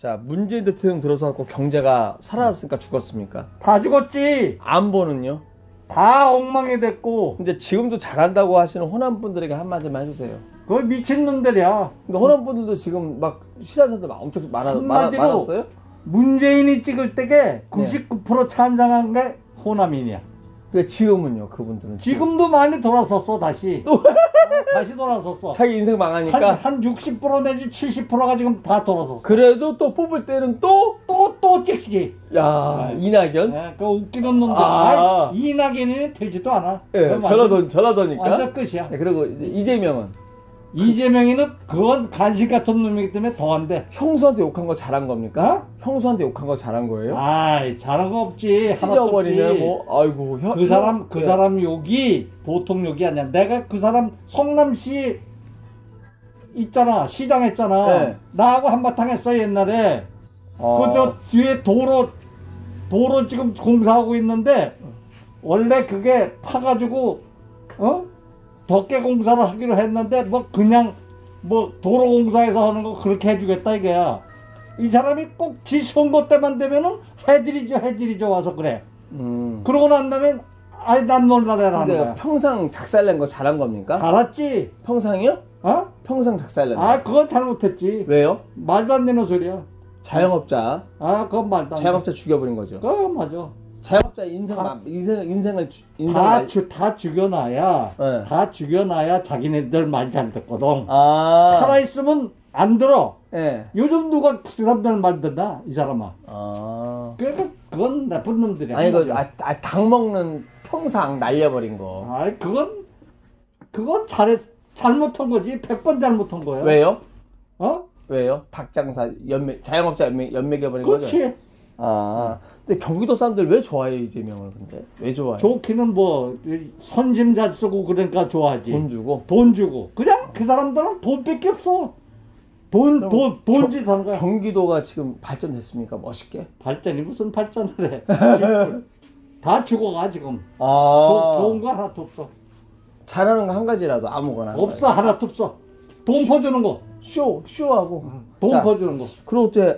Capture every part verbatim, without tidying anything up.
자, 문재인 대통령 들어서 갖고 경제가 살아났으니까 죽었습니까? 다 죽었지. 안보는요? 다 엉망이 됐고. 근데 지금도 잘한다고 하시는 호남 분들에게 한마디만 해주세요. 그거 미친놈들이야. 근데 호남 분들도 지금 막 신화사들 막 엄청 많아, 많아, 많았어요? 문재인이 찍을 때게 구십구 퍼센트 찬성한 게 호남인이야. 근데 지금은요, 그분들은 지금도 많이 돌아섰어. 다시 또 다시 돌아섰어. 자기 인생 망하니까 한, 한 육십 퍼센트 내지 칠십 퍼센트가 지금 다 돌아섰어. 그래도 또 뽑을 때는 또 또 또 찍지. 야, 네. 이낙연? 네, 그 웃기는 놈들. 아. 아이, 이낙연이 되지도 않아. 예, 전라도 전라도니까. 완전 끝이야. 네, 그리고 이제 이재명은 이재명이는 그건 간식 같은 놈이기 때문에 더 안 돼. 형수한테 욕한 거 잘한 겁니까? 어? 형수한테 욕한 거 잘한 거예요? 아이, 잘한 거 없지. 찢어버리네 뭐. 아이고. 형, 그 사람 그 네. 사람 욕이 보통 욕이 아니야. 내가 그 사람 성남시 있잖아. 시장 했잖아. 네. 나하고 한바탕 했어 옛날에. 어. 그 저 뒤에 도로 도로 지금 공사하고 있는데 원래 그게 파가지고 어 덮개 공사를 하기로 했는데 뭐 그냥 뭐 도로 공사에서 하는 거 그렇게 해주겠다 이게야. 이 사람이 꼭 지 선거 때만 되면은 해드리죠 해드리죠 와서 그래. 음. 그러고 난 다음에 아이 난 놀라래라 하는 근데 거야. 평상 작살낸 거 잘한 겁니까? 알았지. 평상이요? 어? 평상 작살낸 거. 아 그건 잘못했지. 왜요? 말도 안 되는 소리야. 자영업자. 아 그건 말도 안 돼. 자영업자 죽여버린 거죠. 그거 맞아. 자영업자 인생, 다, 인생, 인생을, 주, 인생 다, 말... 주, 다 죽여놔야, 네. 다 죽여놔야 자기네들 말 잘 듣거든. 아. 살아있으면 안 들어. 예. 요즘 누가 그 사람들 말 듣나? 이 사람아. 아. 그러니까 그건 나쁜 놈들이야. 아니, 그, 아, 아, 닭 먹는 평상 날려버린 거. 아이, 그건, 그건 잘했, 잘못한 거지. 백 번 잘못한 거야. 왜요? 어? 왜요? 닭장사, 연맥, 자영업자 연맥, 연맥해버린 그렇지. 거죠? 아. 근데 경기도 사람들 왜 좋아해요, 이재명을 근데? 왜 좋아해요? 좋기는 뭐, 선심 잘 쓰고 그러니까 좋아하지. 돈 주고? 돈 주고. 그냥 그 사람들은 돈밖에 없어. 돈, 돈, 돈짓 하는 거야. 경기도가 지금 발전됐습니까? 멋있게? 발전이 무슨 발전을 해. 다 죽어가, 지금. 아. 조, 좋은 거 하나도 없어. 잘하는 거 한 가지라도 아무거나. 없어, 하나도 없어. 돈 퍼주는 거. 쇼, 쇼하고. 돈 자, 퍼주는 거. 그리고 이제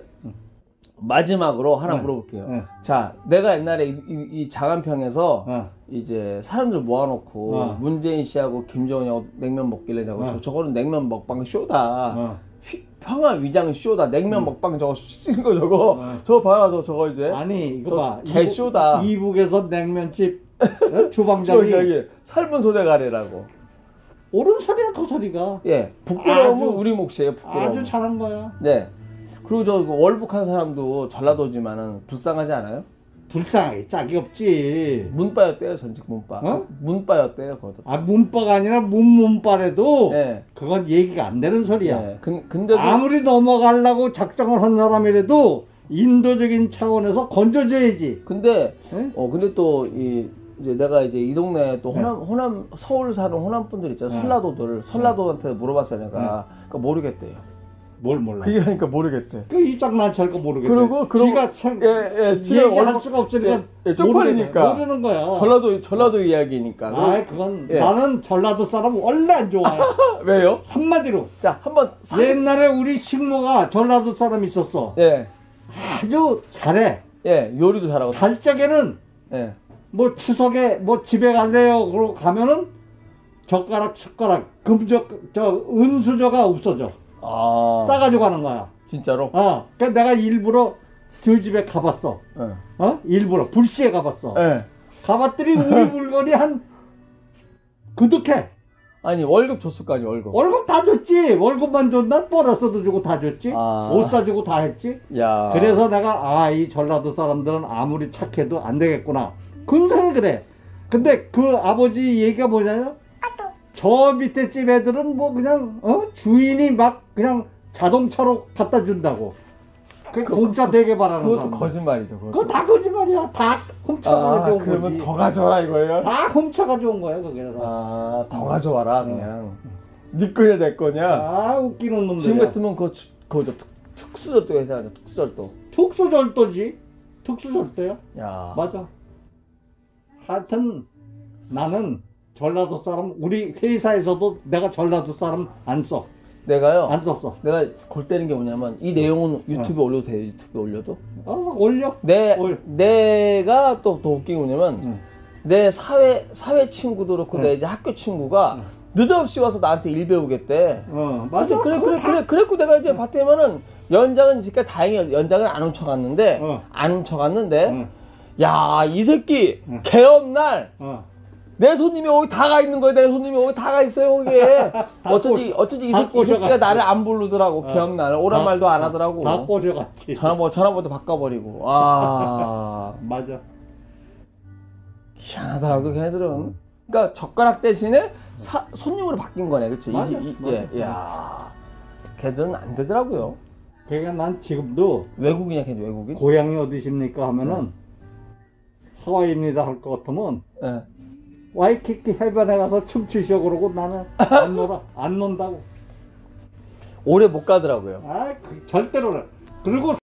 마지막으로 하나 네. 물어볼게요. 네. 자, 내가 옛날에 이, 이, 이 장안평에서 어. 이제 사람들 모아놓고 어. 문재인 씨하고 김정은하고 냉면 먹길래 내가 어. 저, 저거는 냉면 먹방 쇼다. 어. 휘, 평화 위장 쇼다. 냉면 음. 먹방 저거 찍은 거 저거. 어. 저거 봐라 저 저거 이제. 아니, 이거 저 봐. 개쇼다. 이북, 이북에서 냉면집 어? 저 주방장이 여기 삶은 소대가리라고. 옳은 소리야, 그 소리가. 예, 부끄러움은 아주- 우리 몫이에요. 부끄러움. 아주 잘한 거야. 네. 그리고 저 월북한 사람도 전라도지만은 불쌍하지 않아요? 불쌍하게 짝이 없지. 문바였대요, 전직 문바. 어? 문바였대요, 거기. 아, 문바가 아니라 문문바래도 네. 그건 얘기가 안 되는 소리야. 네. 근, 근데도 아무리 넘어가려고 작정을 한 사람이라도 인도적인 차원에서 건져줘야지. 근데 네? 어 근데 또 이 이제 내가 이제 이 동네 또 네. 호남 호남 서울 사는 호남 분들 있잖아. 네. 전라도들 전라도한테 물어봤어요, 내가. 그러니까 모르겠대요. 뭘 몰라. 그게 하니까 모르겠대. 그 이짝난치할까 모르겠네. 그리고 그러고 지가 생, 예, 예, 지가 얘기할 월북- 수가 없으니까 예, 예, 쪽팔리니까. 모르는 거야. 전라도 전라도 이야기니까. 아, 그건 예. 나는 전라도 사람 원래 안 좋아해. 왜요? 한마디로 자, 한번 사- 옛날에 우리 식모가 전라도 사람 있었어. 예. 아주 잘해. 예, 요리도 잘하고. 갈 적에는 예. 뭐 추석에 뭐 집에 갈래요? 그러고 가면은 젓가락 숟가락 금적 저 은수저가 없어져. 아. 싸가지고 가는 거야. 진짜로? 어. 그러니까 내가 일부러 저 집에 가봤어. 예. 어? 일부러 불시에 가봤어. 예. 가봤더니 우리 물건이 한 그득해. 아니, 월급 줬을 거 아니야, 월급. 월급 다 줬지. 월급만 줬나? 보너스도 주고 다 줬지. 아. 옷 사주고 다 했지. 야. 그래서 내가 아, 이 전라도 사람들은 아무리 착해도 안 되겠구나. 근성이 그래. 근데 그 아버지 얘기가 뭐냐면 저 밑에 집 애들은 뭐 그냥 어? 주인이 막 그냥 자동차로 갖다 준다고. 그 그- 공짜 되게 바라는 그것도 사람. 거짓말이죠, 그것도. 그거 다 거짓말이야. 다 훔쳐가 아, 온 그러면 거지. 더 가져와라 이거예요? 다 훔쳐가 온 거야, 그게. 아, 더 가져와라, 그냥. 네 거냐, 내 거냐? 아, 웃기는 놈들. 지금 같으면 그거, 주- 그거 저 특, 특수절도 해야 돼, 특수절도. 특수절도지. 특수절도야. 야. 맞아. 하여튼 나는 전라도 사람, 우리 회사에서도 내가 전라도 사람 안 써. 내가요. 안 썼어. 내가 골 때리는 게 뭐냐면 이 내용은 유튜브에 올려도 돼요. 유튜브에 올려도. 어, 올려. 내 올려. 내가 또 더 웃긴 게 뭐냐면 응. 내 사회 사회 친구도 그렇고 응. 내 이제 학교 친구가 느닷없이 와서 나한테 일 배우겠대. 어, 맞아. 그래 그래 그거 그래 그랬고 내가 이제 봤더니면은 연장은 진짜 다행히 연장을 안 훔쳐갔는데 어. 안 훔쳐갔는데 응. 야 이 새끼 응. 개업 날 어. 내 손님이 여기 다 가 있는 거야. 내 손님이 여기 다 가 있어요 거기에. 어쩐지 어쩐지 이 다 새끼, 이 새끼가 꼬셔갔지. 나를 안 부르더라고. 어. 개업 날 오란 다- 말도 안 하더라고. 다 꼬셔갔지. 전화번호 전화번호 바꿔버리고. 아 맞아. 희한하더라고 걔네들은. 그러니까 젓가락 대신에 사, 손님으로 바뀐 거네, 그렇지? 맞아, 이, 맞아. 예, 야, 걔들은 안 되더라고요. 그러니까 난 지금도 외국인이야, 걔 외국인. 고향이 어디십니까 하면은 하와이입니다 할 것 같으면 예. 와이키키 해변에 가서 춤추시오 그러고 나는 안 놀아. 안 논다고. 오래 못 가더라고요. 아, 그, 절대로. 그래. 그리고